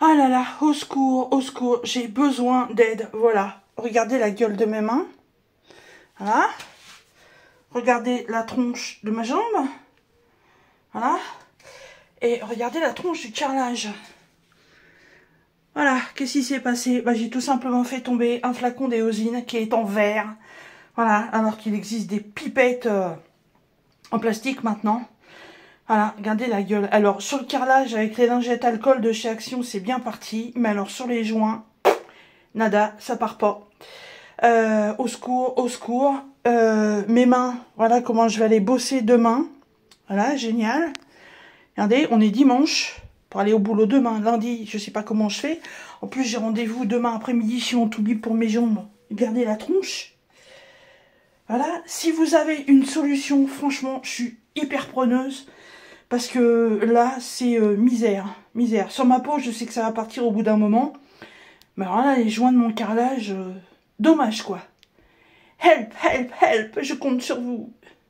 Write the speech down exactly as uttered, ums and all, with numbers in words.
Ah là là, au secours, au secours, j'ai besoin d'aide. Voilà, regardez la gueule de mes mains. Voilà. Regardez la tronche de ma jambe. Voilà. Et regardez la tronche du carrelage. Voilà, qu'est-ce qui s'est passé? Bah, j'ai tout simplement fait tomber un flacon d'éosine qui est en verre. Voilà, alors qu'il existe des pipettes euh, en plastique maintenant. Voilà, regardez la gueule. Alors, sur le carrelage, avec les lingettes alcool de chez Action, c'est bien parti. Mais alors, sur les joints, nada, ça part pas. Euh, au secours, au secours. Euh, mes mains, voilà comment je vais aller bosser demain. Voilà, génial. Regardez, on est dimanche. Pour aller au boulot demain, lundi, je sais pas comment je fais. En plus, j'ai rendez-vous demain après-midi si on t'oublie pour mes jambes. Regardez la tronche. Voilà, si vous avez une solution, franchement, je suis hyper preneuse. Parce que là, c'est euh, misère, misère. Sur ma peau, je sais que ça va partir au bout d'un moment. Mais alors là, les joints de mon carrelage, euh, dommage quoi. Help, help, help, je compte sur vous.